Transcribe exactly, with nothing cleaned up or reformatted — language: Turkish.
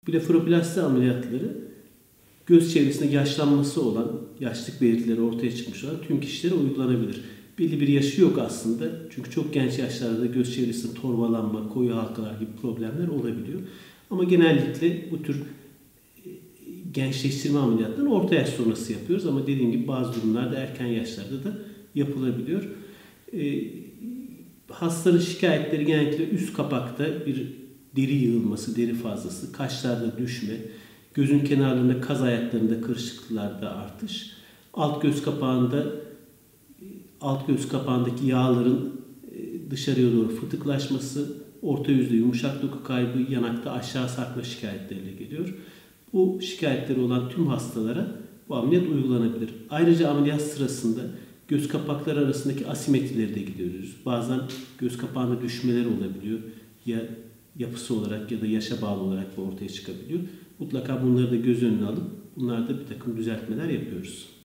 Blefaroplasti ameliyatları göz çevresinde yaşlanması olan, yaşlık belirtileri ortaya çıkmış olan tüm kişilere uygulanabilir. Belli bir yaşı yok aslında. Çünkü çok genç yaşlarda göz çevresinde torbalanma, koyu halkalar gibi problemler olabiliyor. Ama genellikle bu tür gençleştirme ameliyatlarını orta yaş sonrası yapıyoruz. Ama dediğim gibi bazı durumlarda erken yaşlarda da yapılabiliyor. E, hastaların şikayetleri genellikle üst kapakta bir deri yığılması, deri fazlası, kaşlarda düşme, gözün kenarlarında, kaz ayaklarında kırışıklıklarda artış, alt göz kapağında alt göz kapağındaki yağların dışarıya doğru fıtıklaşması, orta yüzde yumuşak doku kaybı, yanakta aşağı sarkma şikayetleriyle geliyor. Bu şikayetleri olan tüm hastalara bu ameliyat uygulanabilir. Ayrıca ameliyat sırasında göz kapakları arasındaki asimetrileri de gidiyoruz. Bazen göz kapağında düşmeler olabiliyor. Ya yapısı olarak ya da yaşa bağlı olarak bu ortaya çıkabiliyor. Mutlaka bunları da göz önüne alıp bunlarda bir takım düzeltmeler yapıyoruz.